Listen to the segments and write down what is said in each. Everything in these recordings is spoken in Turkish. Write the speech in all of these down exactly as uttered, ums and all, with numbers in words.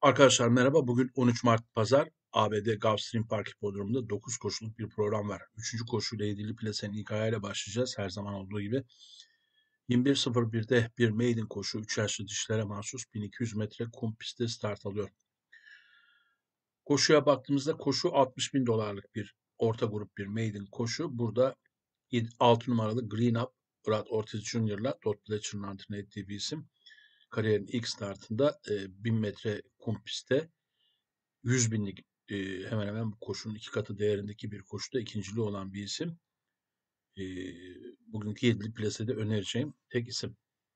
Arkadaşlar merhaba. Bugün on üç Mart Pazar. A B D Gulfstream Park Hipodromu'nda dokuz koşuluk bir program var. Üçüncü koşuyla ilgili plasenin ilk ayağıyla başlayacağız. Her zaman olduğu gibi. yirmi bir sıfır birde bir maiden koşu. üç yaşlı dişlere mahsus bin iki yüz metre kum pistte start alıyor. Koşuya baktığımızda koşu altmış bin dolarlık bir orta grup bir maiden koşu. Burada altı numaralı Green Up, Brad Ortiz Junior'la Todd Pletcher'ın antrenör ettiği bir isim. Kariyerin ilk startında e, bin metre kum pistte yüz binlik e, hemen hemen bu koşunun iki katı değerindeki bir koşuda ikinciliği olan bir isim. E, bugünkü yedili plasede önereceğim tek isim.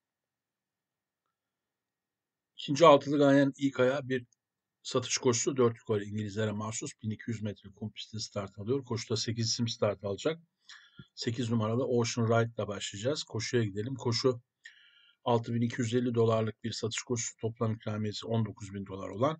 İkinci altılı Ganyan ilk ayağı bir satış koşusu. Dört yukarı İngilizlere mahsus bin iki yüz metre kum pistte start alıyor. Koşuda sekiz isim start alacak. sekiz numaralı Ocean Ride'la başlayacağız. Koşuya gidelim. Koşu altı bin iki yüz elli dolarlık bir satış koşusu. Toplam ikramiyesi on dokuz bin dolar olan.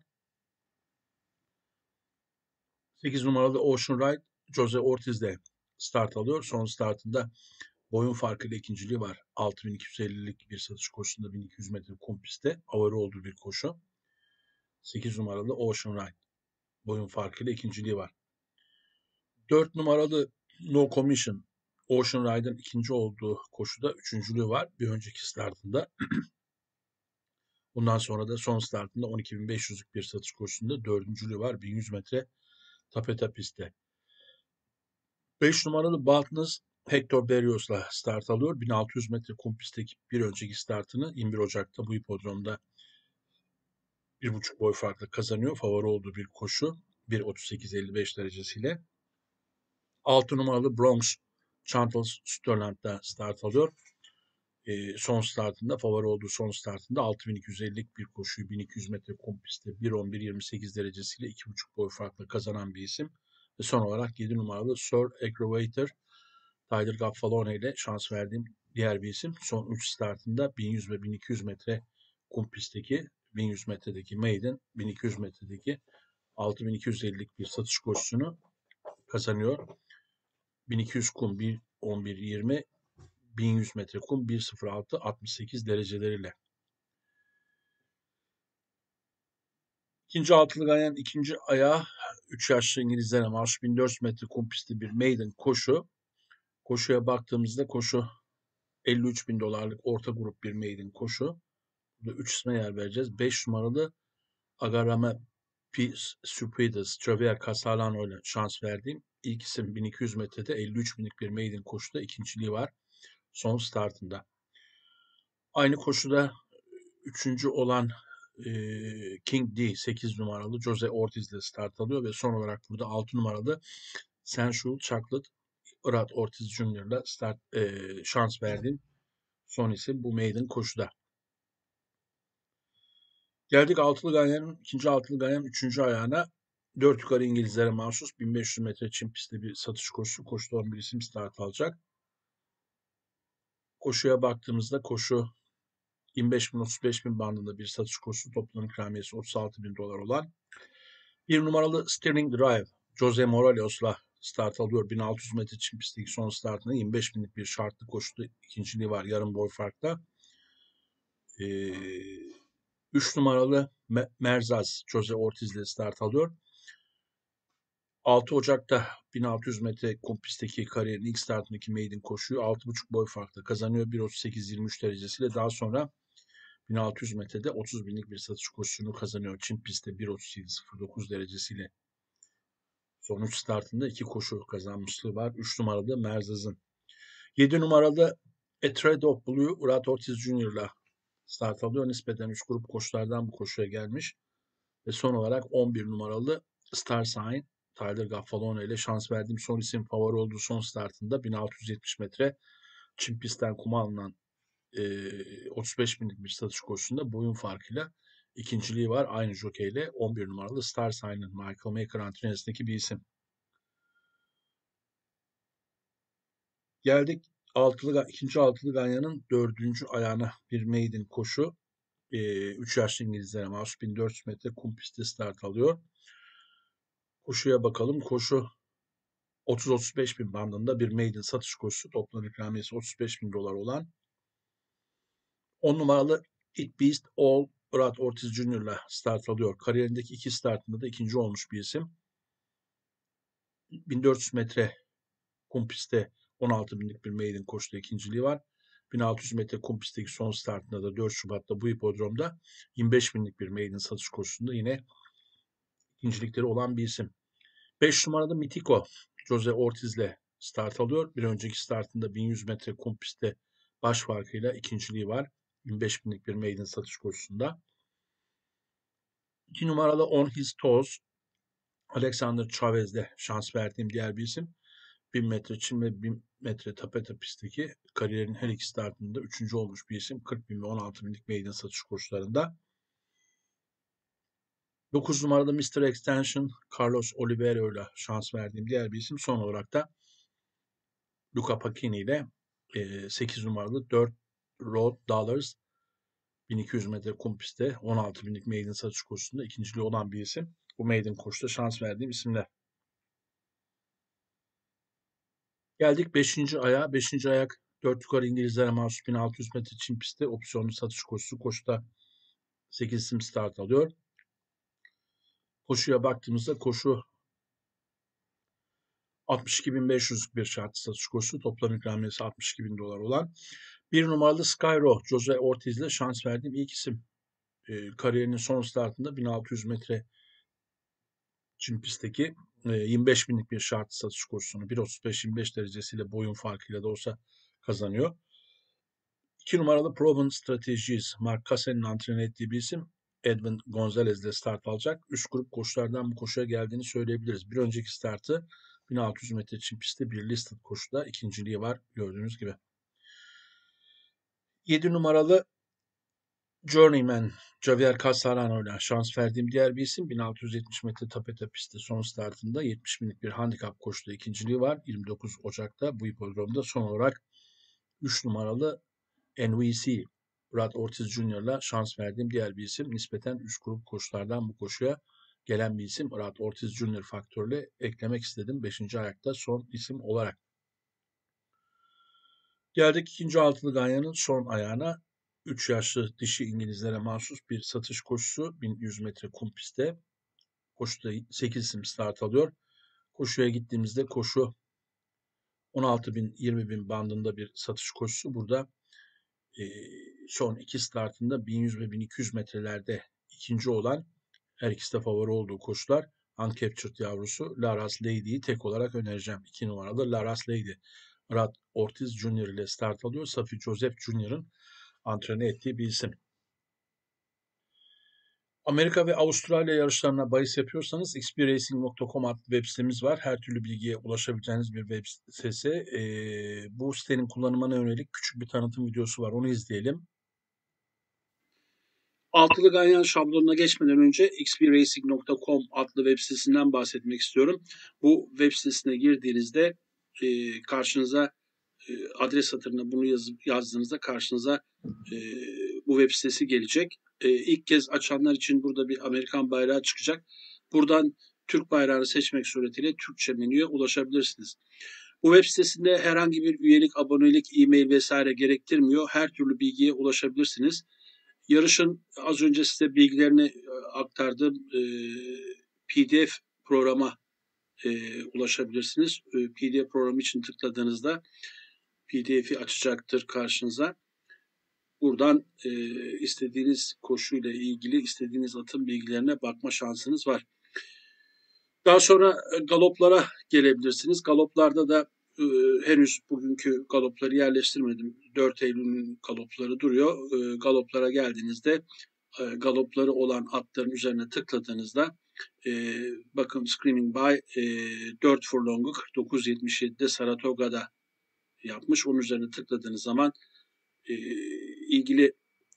sekiz numaralı Ocean Ride Jose Ortiz'de start alıyor. Son startında boyun farkıyla ikinciliği var. altı bin iki yüz ellilik bir satış koşusunda bin iki yüz metre kum pistte avarı olduğu bir koşu. sekiz numaralı Ocean Ride boyun farkıyla ikinciliği var. dört numaralı No Commission Ocean Ride'ın ikinci olduğu koşuda üçüncülüğü var. Bir önceki startında. Bundan sonra da son startında on iki bin beş yüzlük bir satış koşusunda dördüncülüğü var. bin yüz metre tapeta pistte. beş numaralı Baltnız Hector Berrios'la start alıyor. bin altı yüz metre kum pistteki bir önceki startını yirmi bir Ocak'ta bu hipodromda bir buçuk boy farklı kazanıyor. Favori olduğu bir koşu. bir otuz sekiz elli beş derecesiyle. altı numaralı Bronx Chantal Sterland'da start alıyor. E, son startında favori olduğu son startında altı bin iki yüz ellilik bir koşuyu bin iki yüz metre kum pistte bir on bir yirmi sekiz derecesiyle iki buçuk boy farklı kazanan bir isim. Ve son olarak yedi numaralı Sir Aggravator Tyler Gaffalone ile şans verdiğim diğer bir isim. Son üç startında bin yüz ve bin iki yüz metre kum pistteki bin yüz metredeki maiden, bin iki yüz metredeki altı bin iki yüz ellilik bir satış koşusunu kazanıyor. bin iki yüz kum bir on bir yirmi, bin yüz metre kum bir sıfır altı altmış sekiz dereceleriyle. İkinci altılı Ganyan ikinci ayağı üç yaşlı İngilizlere mahsus bin dört yüz metre kum pisti bir maiden koşu. Koşuya baktığımızda koşu elli üç bin dolarlık orta grup bir maiden koşu. Burada üç isme yer vereceğiz. beş numaralı Agarame P. Stupides, Javier Casalano ile şans verdiğim ilk isim bin iki yüz metrede elli üç binlik bir maiden koşuda ikinciliği var. Son startında. Aynı koşuda üçüncü olan e, King D sekiz numaralı Jose Ortiz ile start alıyor ve son olarak burada altı numaralı Sensual Chocolate Brad Ortiz Junior ile start e, şans verdiğim son isim bu maiden koşuda. Geldik altılı Ganyan'ın ikinci altılı Ganyan'ın üçüncü ayağına. Dört yukarı İngilizlere mahsus bin beş yüz metre çim pistte bir satış koşusu. Koşuda on bir isim start alacak. Koşuya baktığımızda koşu yirmi beş bin otuz beş bin bandında bir satış koşusu. Toplam ikramiyesi otuz altı bin dolar olan. Bir numaralı Sterling Drive Jose Morales'la start alıyor. bin altı yüz metre çim pistteki son startında yirmi beş binlik bir şartlı koşuda ikinciliği var yarım boy farkla. Ee, üç numaralı Merzaz Jose Ortiz ile start alıyor. altı Ocak'ta bin altı yüz metre kum pistteki kariyerin ilk startındaki maiden koşuyu altı buçuk boy farkla kazanıyor. bir otuz sekiz yirmi üç derecesiyle daha sonra bin altı yüz metrede otuz binlik bir satış koşusunu kazanıyor. Çin pistte bir otuz yedi sıfır dokuz derecesiyle. Son üç startında iki koşu kazanmışlığı var. üç numaralı Merzaz'ın. yedi numaralı Etredo Blue Brad Ortiz Junior'la start alıyor. Nispeten üç grup koşulardan bu koşuya gelmiş. Ve son olarak on bir numaralı Star Sign Tyler Gaffalone ile şans verdiğim son isim favori olduğu son startında bin altı yüz yetmiş metre çim pistten kuma alınan e, otuz beş binlik bir satış koşusunda boyun farkıyla ikinciliği var. Aynı jokeyle on bir numaralı Star Sign'ın Michael Maker antrenöründeki bir isim. Geldik altılı, ikinci altılı Ganyan'ın dördüncü ayağına bir maiden koşu. üç yaşlı İngilizlere mahsus bin dört yüz metre kum pistte start alıyor. Koşuya bakalım. Koşu otuz otuz beş bin bandında bir maiden satış koşusu. Toplam ikramiyesi otuz beş bin dolar olan. on numaralı It Beast All Rad Ortiz Junior'la start alıyor. Kariyerindeki iki startında da ikinci olmuş bir isim. bin dört yüz metre kum pistte on altı binlik bir maiden koşuda ikinciliği var. bin altı yüz metre kum pistteki son startında da dört Şubat'ta bu hipodromda yirmi beş binlik bir maiden satış koşusunda yine ikincilikleri olan bir isim. beş numarada Mitico Jose Ortiz'le start alıyor. Bir önceki startında bin yüz metre kum pistte baş farkıyla ikinciliği var. yirmi beş binlik bir maiden satış koşusunda. iki numaralı On His Toes Alexander Chavez'de şans verdiğim diğer bir isim. bin metre çim ve bin metre tapeta pistteki kariyerin her iki startında üçüncü olmuş bir isim. kırk bin ve on altı binlik maiden satış koşularında. dokuz numarada mister Extension Carlos Oliveira ile şans verdiğim diğer bir isim. Son olarak da Luca Pacini ile sekiz numaralı dört Road Dollars bin iki yüz metre kum pistte on altı binlik maiden satış koşusunda ikinciliği olan bir isim. Bu maiden koşuda şans verdiğim isimler. Geldik beşinci ayağa. beşinci ayak dört yukarı İngilizlere mahsus bin altı yüz metre çim pistte opsiyonlu satış koşusu. Koşuda sekiz isim start alıyor. Koşuya baktığımızda koşu altmış iki bin beş yüzlük bir şartlı satış koşusu. Toplam ikramiyesi altmış iki bin dolar olan. Bir numaralı Skyro Jose Ortiz ile şans verdiğim ilk isim. E, kariyerinin son startında bin altı yüz metre çim pistteki e, yirmi beş binlik bir şartlı satış koşusunu bir otuz beş yirmi beş derecesiyle boyun farkıyla da olsa kazanıyor. iki numaralı Proven Strategies, Mark Cassen'in antrenör ettiği bir isim. Edwin Gonzalez ile start alacak. Üç grup koşulardan bu koşuya geldiğini söyleyebiliriz. Bir önceki startı bin altı yüz metre çim pistte bir listed koşuda ikinciliği var gördüğünüz gibi. yedi numaralı Journeyman Javier Casarano ile şans verdiğim diğer bir isim. bin altı yüz yetmiş metre tapeta pistte son startında yetmiş binlik bir handikap koşuda ikinciliği var. yirmi dokuz Ocak'ta bu hipodromda. Son olarak üç numaralı N V C Rad Ortiz Junior'la şans verdiğim diğer bir isim. Nispeten üst grup koşulardan bu koşuya gelen bir isim. Rad Ortiz Junior faktörle eklemek istedim. beşinci ayakta son isim olarak. Geldik ikinci altılı ganyanın son ayağına. üç yaşlı dişi İngilizlere mahsus bir satış koşusu. bin yüz metre kum pistte. Koşuda sekiz isim start alıyor. Koşuya gittiğimizde koşu on altı bin yirmi bin bandında bir satış koşusu. Burada e, son iki startında bin yüz ve bin iki yüz metrelerde ikinci olan her ikisi de favori olduğu koşular. Uncaptured yavrusu Laras Lady'yi tek olarak önereceğim. iki numaralı Laras Lady. Rad Ortiz Junior ile start alıyor. Safi Joseph Junior'ın antrenör ettiği bir isim. Amerika ve Avustralya yarışlarına bahis yapıyorsanız x b racing nokta com adlı web sitemiz var. Her türlü bilgiye ulaşabileceğiniz bir web sitesi. Ee, bu sitenin kullanımına yönelik küçük bir tanıtım videosu var. Onu izleyelim. Altılı ganyan şablonuna geçmeden önce x b racing nokta com adlı web sitesinden bahsetmek istiyorum. Bu web sitesine girdiğinizde e, karşınıza e, adres satırına bunu yazıp yazdığınızda karşınıza e, bu web sitesi gelecek. E, ilk kez açanlar için burada bir Amerikan bayrağı çıkacak. Buradan Türk bayrağını seçmek suretiyle Türkçe menüye ulaşabilirsiniz. Bu web sitesinde herhangi bir üyelik, abonelik, e-mail vesaire gerektirmiyor. Her türlü bilgiye ulaşabilirsiniz. Yarışın az önce size bilgilerini aktardığım e, P D F programa e, ulaşabilirsiniz. E, P D F programı için tıkladığınızda P D F'i açacaktır karşınıza. Buradan e, istediğiniz koşuyla ilgili istediğiniz atın bilgilerine bakma şansınız var. Daha sonra galoplara gelebilirsiniz. Galoplarda da e, henüz bugünkü galopları yerleştirmedim. dört Eylül'ün galopları duruyor. E, galoplara geldiğinizde e, galopları olan atların üzerine tıkladığınızda e, bakın Screaming By e, dört furlong'u kırk dokuz yetmiş yedi'de Saratoga'da yapmış. Onun üzerine tıkladığınız zaman e, ilgili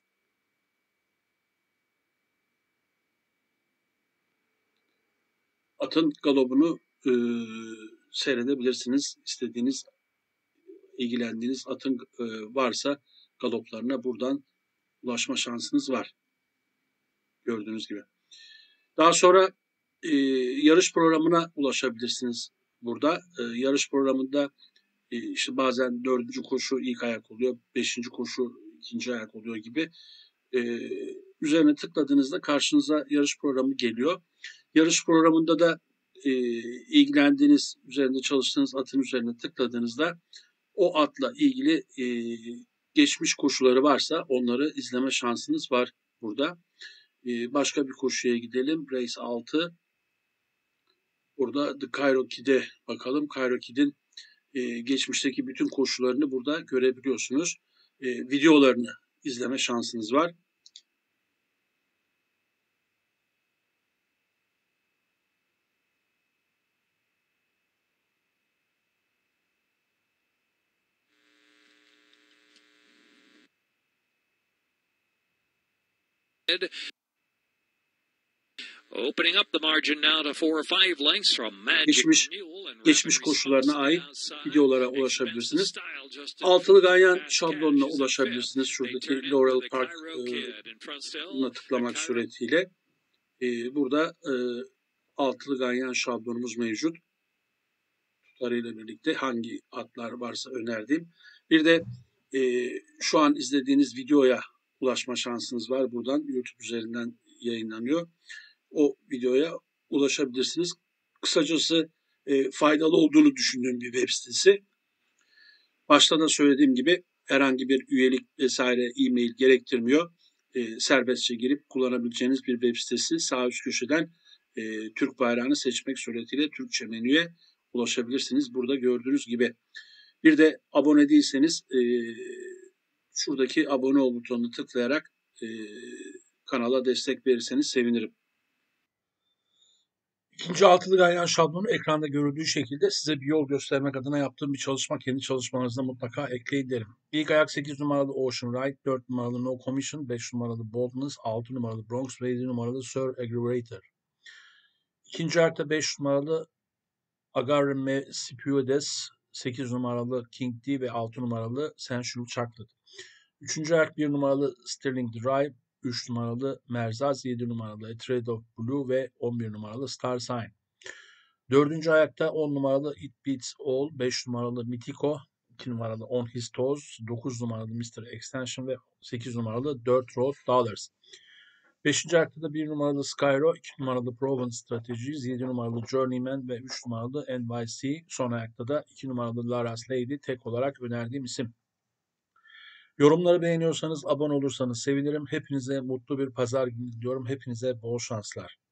atın galobunu e, seyredebilirsiniz. İstediğiniz, ilgilendiğiniz atın e, varsa galoplarına buradan ulaşma şansınız var. Gördüğünüz gibi. Daha sonra e, yarış programına ulaşabilirsiniz burada. E, yarış programında e, işte bazen dördüncü koşu ilk ayak oluyor, beşinci koşu ikinci ayak oluyor gibi. E, üzerine tıkladığınızda karşınıza yarış programı geliyor. Yarış programında da e, ilgilendiğiniz, üzerinde çalıştığınız atın üzerine tıkladığınızda o atla ilgili e, geçmiş koşuları varsa onları izleme şansınız var burada. E, başka bir koşuya gidelim. Race altı. Burada The Cairo Kid'e bakalım. Cairo Kid'in e, geçmişteki bütün koşularını burada görebiliyorsunuz. E, videolarını izleme şansınız var. Opening up the margin now to four or five lengths from Magic Geçmiş, Mule and geçmiş Reverie koşularına Smokes ait outside. videolara Expensive ulaşabilirsiniz. style just in Altılı front. ganyan Fast şablonuna Cash is in ulaşabilirsiniz. fifth. They turn Şuradaki in Laurel for the Park Cairo e, Kid in front still. buna The tıklamak Cairo suretiyle e, burada e, altılı ganyan şablonumuz mevcut. Tutarıyla birlikte hangi atlar varsa önerdiğim. Bir de e, şu an izlediğiniz videoya ulaşma şansınız var. Buradan YouTube üzerinden yayınlanıyor. O videoya ulaşabilirsiniz. Kısacası e, faydalı olduğunu düşündüğüm bir web sitesi. Başta da söylediğim gibi herhangi bir üyelik vesaire e-mail gerektirmiyor. E, serbestçe girip kullanabileceğiniz bir web sitesi. Sağ üst köşeden e, Türk bayrağını seçmek suretiyle Türkçe menüye ulaşabilirsiniz. Burada gördüğünüz gibi. Bir de abone değilseniz e, şuradaki abone ol butonunu tıklayarak e, kanala destek verirseniz sevinirim. İkinci altılı ganyan şablonu ekranda görüldüğü şekilde size bir yol göstermek adına yaptığım bir çalışma. Kendi çalışmalarınızda mutlaka ekleyin derim. İlk ayak sekiz numaralı Ocean Ride, dört numaralı No Commission, beş numaralı Boldness, altı numaralı Bronx ve yedi numaralı Sir Aggravator. İkinci ayakta beş numaralı Agarre Me Spudes, sekiz numaralı King D ve altı numaralı Sensual Chocolate. Üçüncü ayak bir numaralı Sterling Drive, üç numaralı Merzaz, yedi numaralı A Trade of Blue ve on bir numaralı Star Sign. Dördüncü ayakta on numaralı It Beats All, beş numaralı Mythico, iki numaralı On His Toes, dokuz numaralı mister Extension ve sekiz numaralı Dirt Road Dollars. Beşinci ayakta da bir numaralı Skyro, iki numaralı Proven Strategies, yedi numaralı Journeyman ve üç numaralı N Y C. Son ayakta da iki numaralı Lara's Lady tek olarak önerdiğim isim. Yorumları beğeniyorsanız, abone olursanız sevinirim. Hepinize mutlu bir pazar günü diliyorum. Hepinize bol şanslar.